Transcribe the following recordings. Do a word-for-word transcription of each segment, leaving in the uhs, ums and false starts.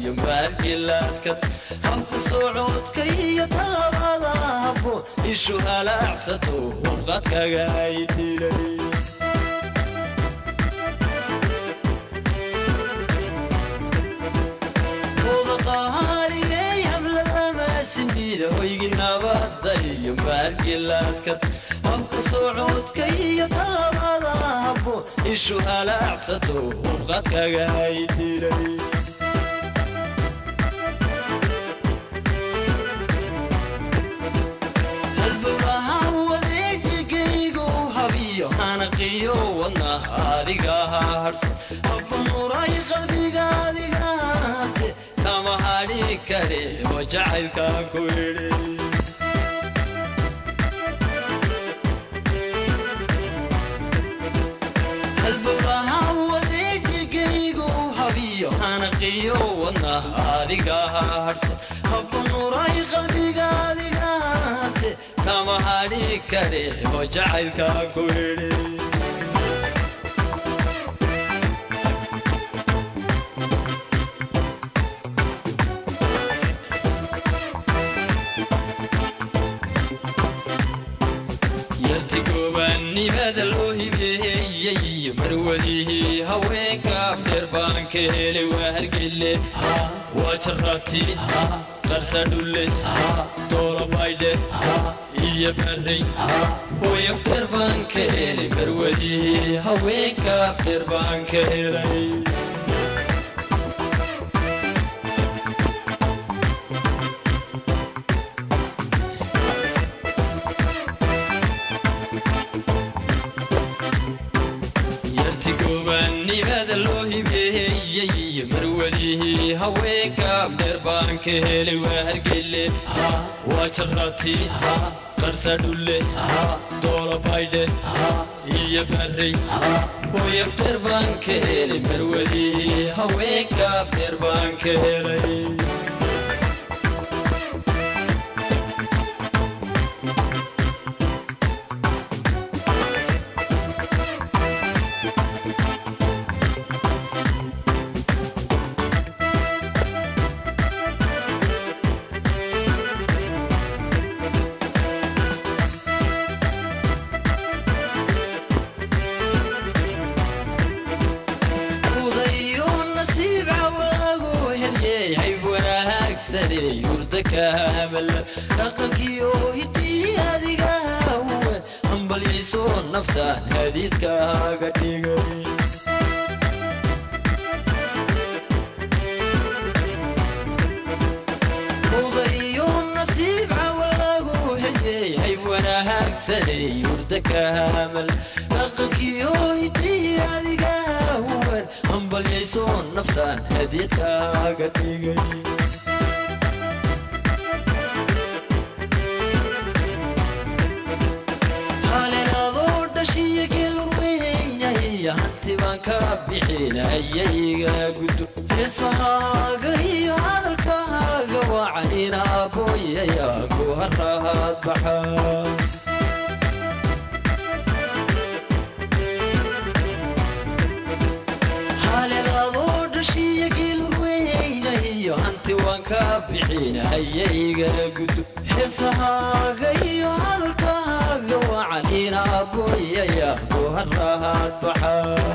margilaadka habka socodka iyo talabada habbo ishu halaacsato qadkaga ay diray hoygi nabadda iyo margilaadka habka socodka iyo talabada habbo ishu halaacsato qadkaga ay diray halburaha wadeegaygu habiyo hanaqiyo wadnaha adiga harsan habba nuray qalbigaadiga kama hari kare wajailka kuiri halburaha wadeegaygu habiyo hanaqiyo wadnaha adiga harsan habba nuray qalbigaadiga kama hari kare wajailka kuiri مروديه هويك أفدر بانك هلي وهرقلي وجراتي قرصدولي طول بايدي إيا بري ويفدر بانك هلي مروديه هويك أفدر بانك هلي مروديه هويك أفدر بانك هلي وهرقلي وجراتي قرصدولي طول بايدي إيا بري ويفدر بانك هلي مروديه هويك أفدر بانك هلي يردك هامل رقمكيو هدي هذيك هو همبل يسون نفتان هديتك قديقي وضيو النصيب عولاقو هدي حيوانا هاكسني يردك هامل رقمكيو هدي هذيك هو همبل يسون نفتان هديتك قديقي hanti baan ka bixinayayga gudo heesahaaga iyo hadalkaaga wacanina booyaya ku harahad baxa haleelaadoo dhashiya geelweyna iyo hanti waan ka bixinayayga gudo heesahaaga iyo hadalkaaga wacanina booyaya ku harahad baxa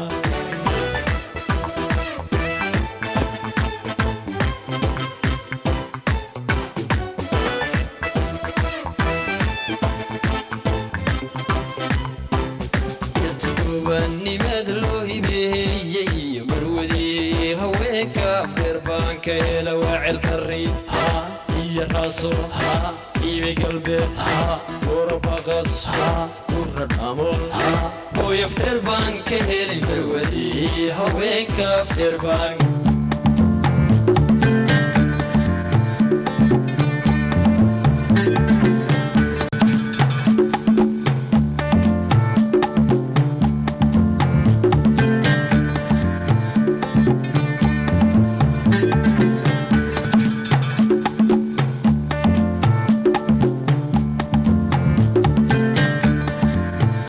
كيلا وعل كري ها يا راسو ها يبي قلبي ها وربا قص ها ورنامول ها ويفتر بانك هيلي برودي هويك فتر بانك